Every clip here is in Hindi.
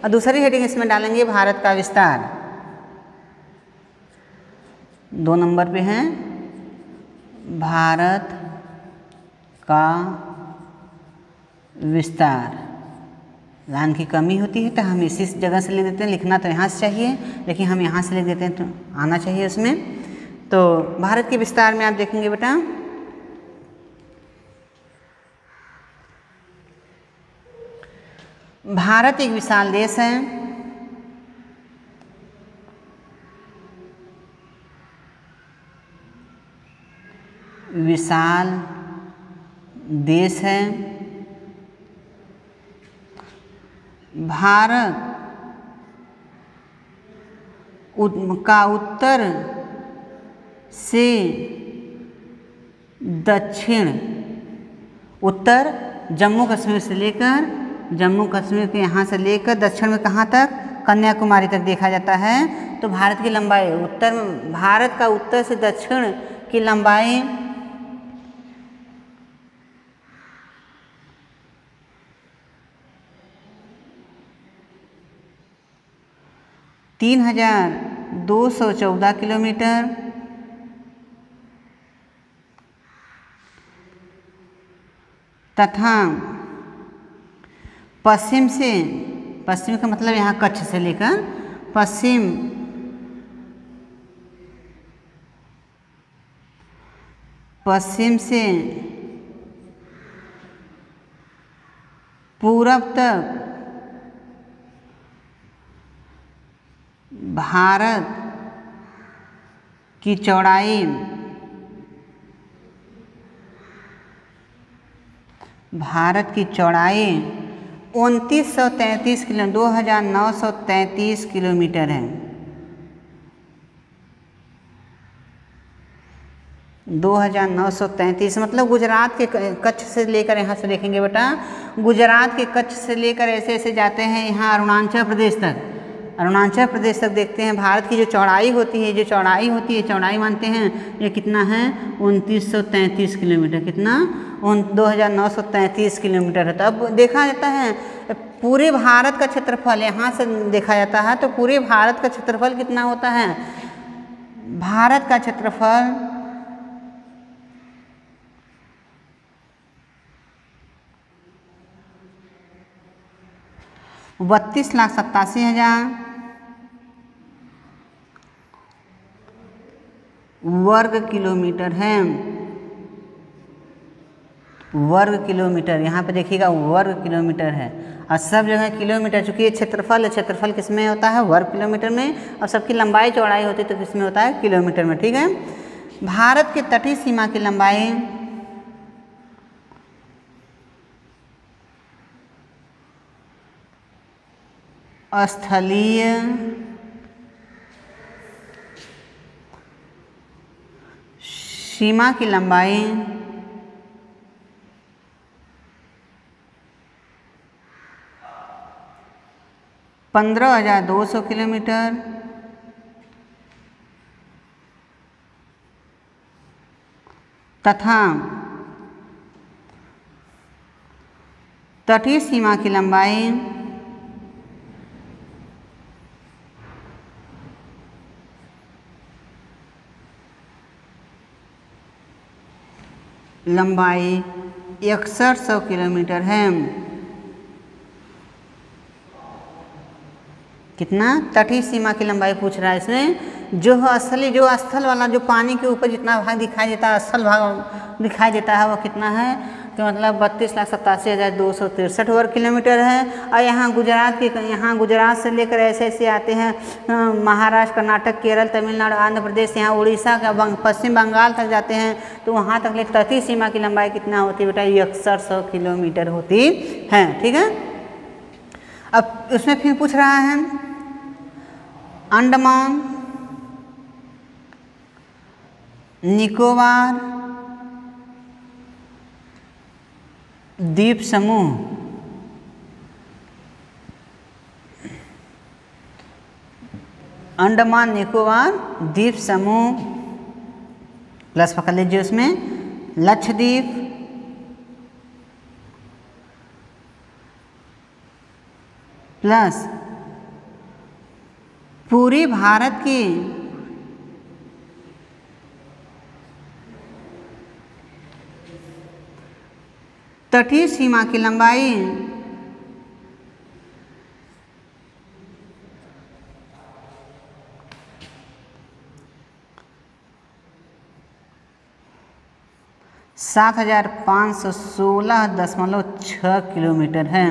और दूसरी हेडिंग इसमें डालेंगे भारत का विस्तार। 2 नंबर पे है भारत का विस्तार। लाइन की कमी होती है तो हम इसी जगह से लिख देते हैं, लिखना तो यहाँ से चाहिए लेकिन हम यहाँ से लिख देते हैं तो आना चाहिए उसमें। तो भारत के विस्तार में आप देखेंगे बेटा भारत एक विशाल देश है। विशाल देश है। भारत का उत्तर से दक्षिण, उत्तर जम्मू कश्मीर से लेकर, जम्मू कश्मीर के यहाँ से लेकर दक्षिण में कहाँ तक, कन्याकुमारी तक देखा जाता है। तो भारत की लंबाई उत्तर में, भारत का उत्तर से दक्षिण की लंबाई 3214 किलोमीटर तथा पश्चिम से, पश्चिम का मतलब यहाँ कच्छ से लेकर पश्चिम से पूरब तक भारत की चौड़ाई 2933 किलो 2933 किलोमीटर है। 2933 मतलब गुजरात के कच्छ से लेकर, यहाँ से देखेंगे बेटा, गुजरात के कच्छ से लेकर ऐसे ऐसे जाते हैं यहाँ अरुणाचल प्रदेश तक, अरुणाचल प्रदेश तक देखते हैं। भारत की जो चौड़ाई होती है, चौड़ाई मानते हैं ये कितना है, 2933 किलोमीटर। कितना, 2933 किलोमीटर है। तो अब देखा जाता है पूरे भारत का क्षेत्रफल, यहाँ से देखा जाता है तो पूरे भारत का क्षेत्रफल कितना होता है। भारत का क्षेत्रफल 32,87,000 वर्ग किलोमीटर है। वर्ग किलोमीटर, यहाँ पे देखिएगा वर्ग किलोमीटर है और सब जगह किलोमीटर, चूंकि ये क्षेत्रफल है, क्षेत्रफल किस में होता है, वर्ग किलोमीटर में, और सबकी लंबाई चौड़ाई होती है तो किस में होता है, किलोमीटर में। ठीक है। भारत के तटीय सीमा की लंबाई स्थलीय सीमा की लंबाई 15,200 किलोमीटर तथा तटीय सीमा की लंबाई 6100 किलोमीटर है। कितना, तटीय सीमा की लंबाई पूछ रहा है इसमें। जो असली, जो स्थल वाला, जो पानी के ऊपर जितना भाग दिखाई देता है, स्थल भाग दिखाई देता है, वो कितना है, तो मतलब 32,87,263 वर्ग किलोमीटर है। और यहाँ गुजरात के, यहाँ गुजरात से लेकर ऐसे ऐसे आते हैं महाराष्ट्र, कर्नाटक, केरल, तमिलनाडु, आंध्र प्रदेश, यहाँ उड़ीसा का पश्चिम बंगाल तक जाते हैं, तो वहाँ तक ले तटीय सीमा की लंबाई कितना होती है बेटा, 6100 किलोमीटर होती है। ठीक है। अब उसमें फिर पूछ रहा है अंडमान निकोबार द्वीप समूह अंडमान निकोबार द्वीप समूह प्लस पकड़ लीजिए, उसमें लक्षद्वीप, प्लस पूरे भारत की तटीय सीमा की लंबाई 7,516.6 किलोमीटर है।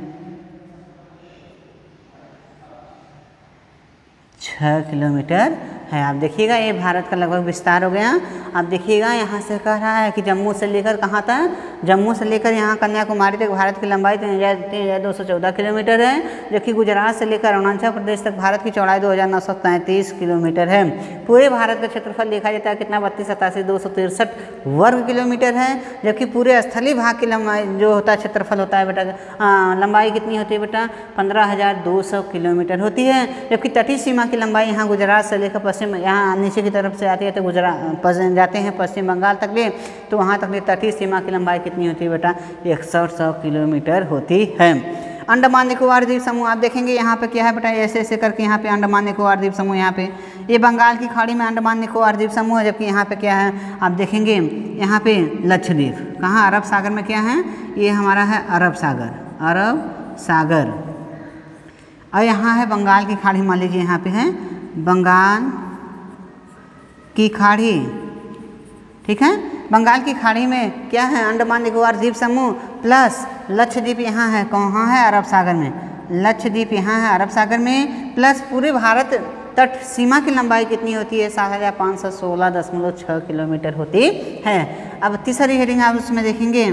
6 किलोमीटर है। आप देखिएगा ये भारत का लगभग विस्तार हो गया। आप देखिएगा यहाँ से कह रहा है कि जम्मू से लेकर कहाँ तक, जम्मू से लेकर यहाँ कन्याकुमारी तक भारत की लंबाई 3,214 किलोमीटर है, जबकि गुजरात से लेकर अरुणाचल प्रदेश तक भारत की चौड़ाई 2,933 किलोमीटर है। पूरे भारत का क्षेत्रफल देखा जाता है कितना 32,87,263 वर्ग किलोमीटर है, जबकि पूरे स्थलीय भाग की लंबाई जो होता है क्षेत्रफल होता है बेटा, लंबाई कितनी होती है बेटा 15,200 किलोमीटर होती है। जबकि तटीय सीमा की लंबाई यहाँ गुजरात से लेकर पश्चिम, यहाँ नीचे की तरफ से आती है तो गुजरात जाते हैं पश्चिम बंगाल तक ले, तो वहाँ तक ले तटीय सीमा की लंबाई कितनी होती है बेटा 6100 किलोमीटर होती है। अंडमान निकोबार द्वीप समूह आप देखेंगे यहाँ पे क्या है बेटा, ऐसे ऐसे करके यहाँ पे अंडमान निकोबार द्वीप समूह, यहाँ पे ये बंगाल की खाड़ी में अंडमान निकोबार द्वीप समूह है, जबकि यहाँ पे क्या है आप देखेंगे यहाँ पे लक्षद्वीप, कहाँ अरब सागर में क्या है, ये हमारा है अरब सागर, अरब सागर। और यहाँ है बंगाल की खाड़ी, मान लीजिए यहाँ पे है बंगाल की खाड़ी, ठीक है। बंगाल की खाड़ी में क्या है अंडमान निकोबार द्वीप समूह प्लस लक्षद्वीप यहाँ है, कहाँ है अरब सागर में, लक्षद्वीप यहाँ है अरब सागर में, प्लस पूरे भारत तट सीमा की लंबाई कितनी होती है 7,516.6 किलोमीटर होती है। अब तीसरी हेडिंग आप उसमें देखेंगे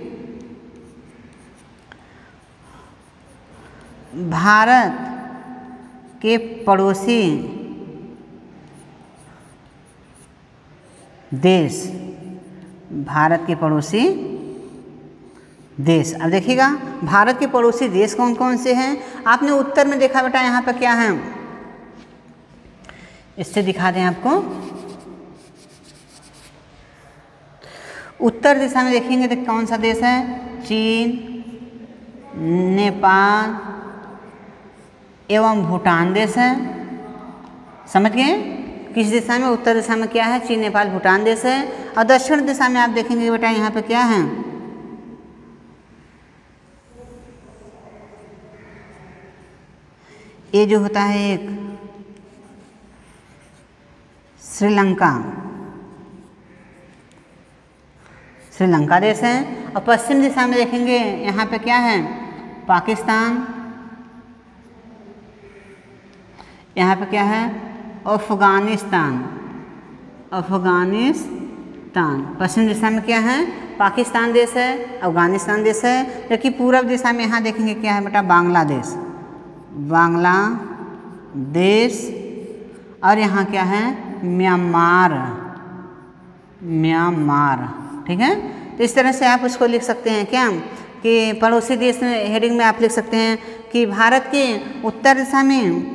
भारत के पड़ोसी देश, भारत के पड़ोसी देश। अब देखिएगा भारत के पड़ोसी देश कौन कौन से हैं। आपने उत्तर में देखा बेटा यहाँ पे क्या है, इससे दिखा दें आपको। उत्तर दिशा में देखेंगे तो कौन सा देश है, चीन, नेपाल एवं भूटान देश है। समझ गए किस दिशा में, उत्तर दिशा में क्या है, चीन, नेपाल, भूटान देश है। और दक्षिण दिशा में आप देखेंगे बेटा यहाँ पे क्या है, ये जो होता है एक श्रीलंका, श्रीलंका देश है। और पश्चिम दिशा में देखेंगे यहाँ पे क्या है, पाकिस्तान, यहाँ पे क्या है अफगानिस्तान, अफगानिस्तान। पश्चिम दिशा में क्या है पाकिस्तान देश है, अफगानिस्तान देश है। जबकि पूर्व दिशा में यहाँ देखेंगे क्या है बेटा बांग्लादेश, बांग्लादेश। और यहाँ क्या है म्यांमार, म्यांमार, ठीक है। तो इस तरह से आप उसको लिख सकते हैं क्या कि पड़ोसी देश में हेडिंग में आप लिख सकते हैं कि भारत के उत्तर दिशा में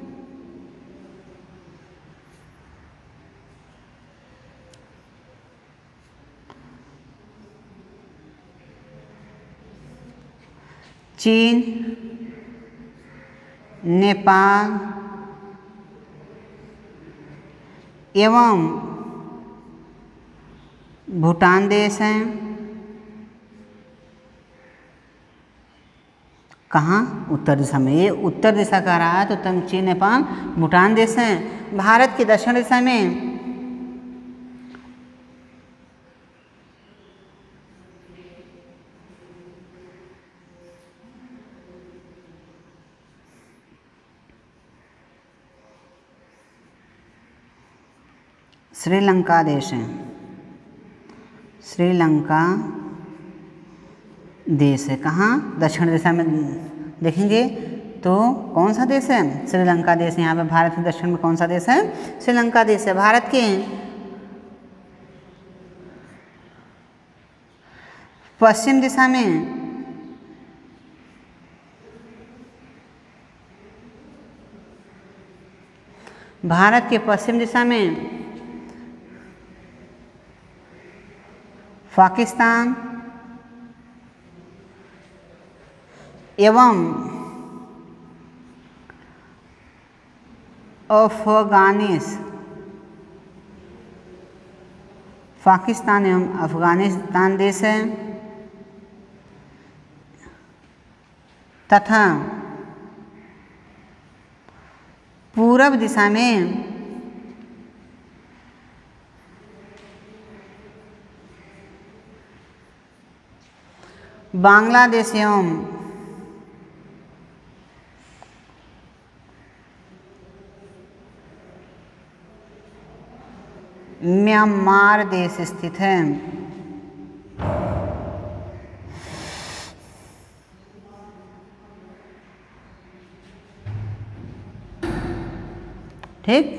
चीन, नेपाल एवं भूटान देश हैं। कहाँ उत्तर दिशा में, ये उत्तर दिशा कह रहा है तो चीन, नेपाल, भूटान देश हैं। भारत की दक्षिण दिशा में श्रीलंका देश है, श्रीलंका देश है। कहाँ दक्षिण दिशा में देखेंगे तो कौन सा देश है श्रीलंका देश। यहाँ पे भारत के दक्षिण में कौन सा देश है श्रीलंका देश है। भारत के पश्चिम दिशा में भारत के पश्चिम दिशा में पाकिस्तान एवं पाकिस्तान एवं अफगानिस्तान देश है तथा पूरब दिशा में बांग्लादेश एवं म्यांमार देश स्थित है। ठीक,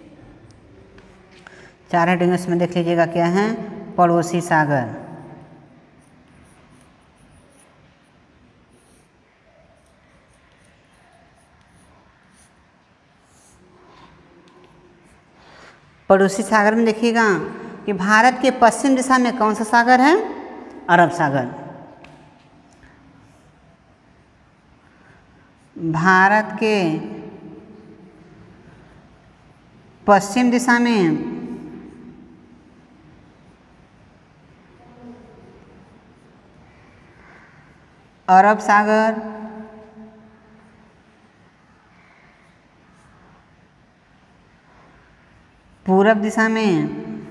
चार हेडिंग इसमें देख लीजिएगा क्या है। पड़ोसी सागर, पड़ोसी सागर में देखिएगा कि भारत के पश्चिम दिशा में कौन सा सागर है? अरब सागर। भारत के पश्चिम दिशा में अरब सागर, पूरब दिशा में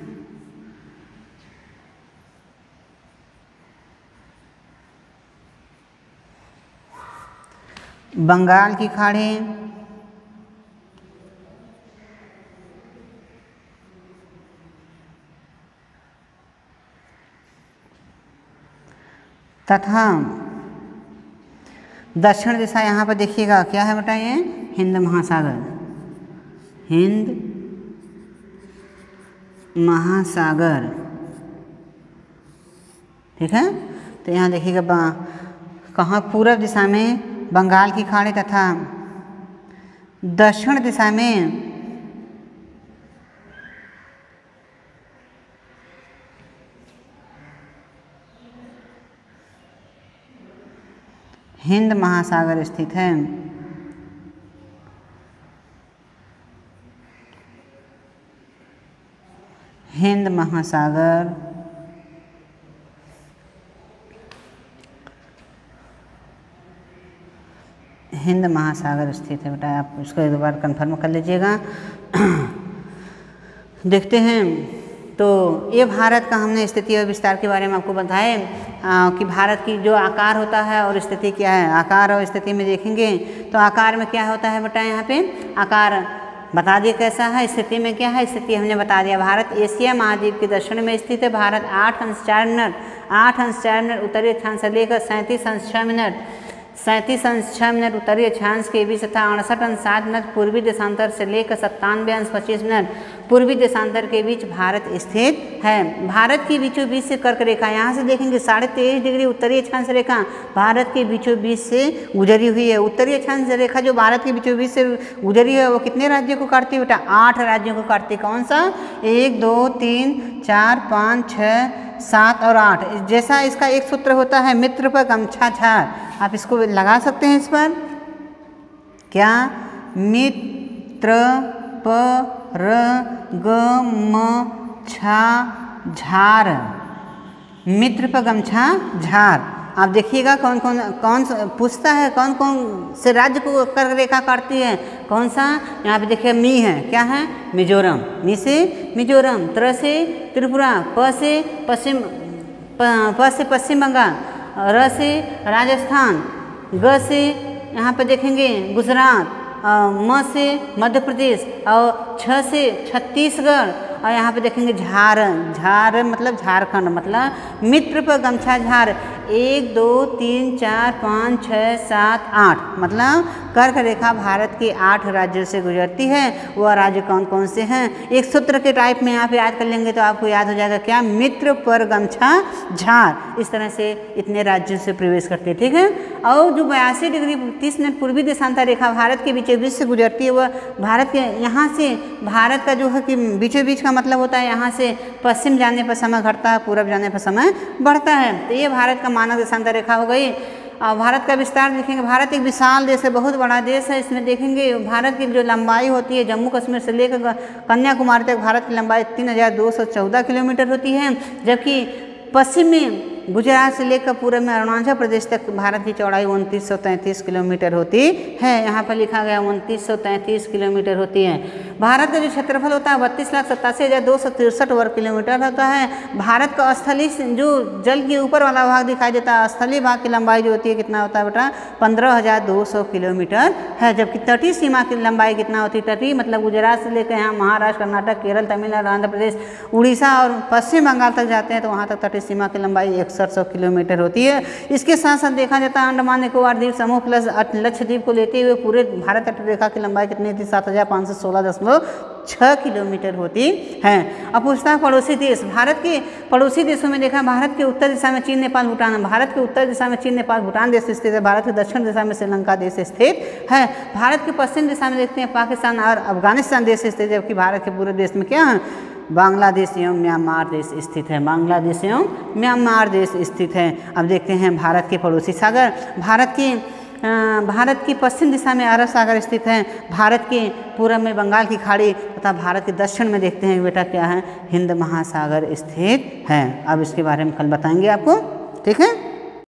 बंगाल की खाड़ी, तथा दक्षिण दिशा यहाँ पर देखिएगा क्या है बेटा, ये हिंद महासागर, हिंद महासागर। ठीक है, तो यहाँ देखिएगा कहाँ पूर्व दिशा में बंगाल की खाड़ी तथा दक्षिण दिशा में हिंद महासागर स्थित है। हिंद महासागर हिंद महासागर स्थित है बेटा, आप उसको एक बार कंफर्म कर लीजिएगा। देखते हैं, तो ये भारत का हमने स्थिति और विस्तार के बारे में आपको बताए कि भारत की जो आकार होता है और स्थिति क्या है। आकार और स्थिति में देखेंगे तो आकार में क्या होता है बेटा, यहाँ पे आकार बता दिए कैसा है, स्थिति में क्या है। स्थिति हमने बता दिया, भारत एशिया महाद्वीप के दक्षिण में स्थित है। भारत 8 अंश 4 मिनट उत्तरी अक्षांश से लेकर 37 अंश 6 मिनट उत्तरी अक्षांश के बीच तथा 68 अंश 7 मिनट पूर्वी देशांतर से लेकर 97 अंश 25 मिनट पूर्वी देशांतर के बीच भारत स्थित है। भारत के बीचों बीच से कर्क रेखा, यहाँ से देखेंगे 23.5 डिग्री उत्तरी अक्षांश रेखा भारत के बीचों बीच से गुजरी हुई है। उत्तरी अक्षांश रेखा जो भारत के बीचों बीच से गुजरी है वो कितने राज्यों को काटती है बेटा? 8 राज्यों को काटती है। कौन सा? 1 2 3 4 5 6 7 और 8। जैसा इसका एक सूत्र होता है, मित्र पर गमछा झार, आप इसको लगा सकते हैं इस पर। क्या? मित्र पर गमछा झार, मित्र पर गमछा झार। आप देखिएगा कौन पूछता है, कौन कौन से राज्य को कर्क रेखा काटती है। कौन सा? यहाँ पे देखिए मी है, क्या है? मिजोरम। मी से मिजोरम, त्र से त्रिपुरा, प से पश्चिम बंगाल, र से राजस्थान, ग से यहाँ पे देखेंगे गुजरात, म से मध्य प्रदेश और छ से छत्तीसगढ़ और यहाँ पे देखेंगे झार मतलब झारखंड। मतलब मित्र पर गमछा झार 1 2 3 4 5 6 7 8, मतलब कर्क रेखा भारत के 8 राज्यों से गुजरती है। वह राज्य कौन कौन से हैं? एक सूत्र के टाइप में यहाँ पे याद कर लेंगे तो आपको याद हो जाएगा, क्या? मित्र पर गमछा झार। इस तरह से इतने राज्यों से प्रवेश करते हैं। ठीक है, और जो 82 डिग्री 30 मिनट पूर्वी देशांतर रेखा भारत के बीचों बीच से गुजरती है, वह भारत के यहाँ से भारत का जो है कि बीचों बीच का मतलब होता है यहाँ से पश्चिम जाने पर समय घटता है, पूरब जाने पर समय बढ़ता है। तो ये भारत का मानक देशांतर रेखा हो गई। भारत का विस्तार देखेंगे। भारत एक विशाल देश है, बहुत बड़ा देश है। इसमें देखेंगे भारत की जो लंबाई होती है, जम्मू कश्मीर से लेकर कन्याकुमारी तक भारत की लंबाई 3214 किलोमीटर होती है, जबकि पश्चिम में गुजरात से लेकर पूर्व में अरुणाचल प्रदेश तक भारत की चौड़ाई 2933 किलोमीटर होती है। यहाँ पर लिखा गया 2933 किलोमीटर होती है। भारत का जो क्षेत्रफल होता है 32,87,263 वर्ग किलोमीटर होता है। भारत का स्थलीय जो जल के ऊपर वाला भाग दिखाई देता है, स्थलीय भाग की लंबाई जो होती है कितना होता है बेटा, 15,200 किलोमीटर है। जबकि तटीय सीमा की लंबाई कितना होती है, तटीय मतलब गुजरात से लेकर यहाँ महाराष्ट्र, कर्नाटक, केरल, तमिलनाडु, आंध्र प्रदेश, उड़ीसा और पश्चिम बंगाल तक जाते हैं तो वहाँ तक तटीय सीमा की लंबाई 6100 किलोमीटर होती है। इसके साथ साथ देखा जाता है अंडमान निकोबार द्वीप समूह प्लस लक्षद्वीप को लेते हुए पूरे भारत तट रेखा की लंबाई कितनी थी, 7516.6 किलोमीटर होती है। अब पूछता है पड़ोसी देश। भारत के पड़ोसी देशों में देखा, भारत के उत्तर दिशा में चीन, नेपाल, भूटान। भारत के उत्तर दिशा में चीन, नेपाल, भूटान देश स्थित है। भारत के दक्षिण दिशा में श्रीलंका देश स्थित है। भारत के पश्चिम दिशा में देखते हैं पाकिस्तान और अफगानिस्तान देश स्थित है, जबकि भारत के पूरे देश में क्या है, बांग्लादेश एवं म्यांमार देश स्थित है। बांग्लादेश एवं म्यांमार देश स्थित है। अब देखते हैं भारत के पड़ोसी सागर। भारत की पश्चिम दिशा में अरब सागर स्थित है। भारत के पूर्व में बंगाल की खाड़ी तथा भारत के दक्षिण में देखते हैं बेटा क्या है, हिंद महासागर स्थित है। अब इसके बारे में कल बताएंगे आपको, ठीक है।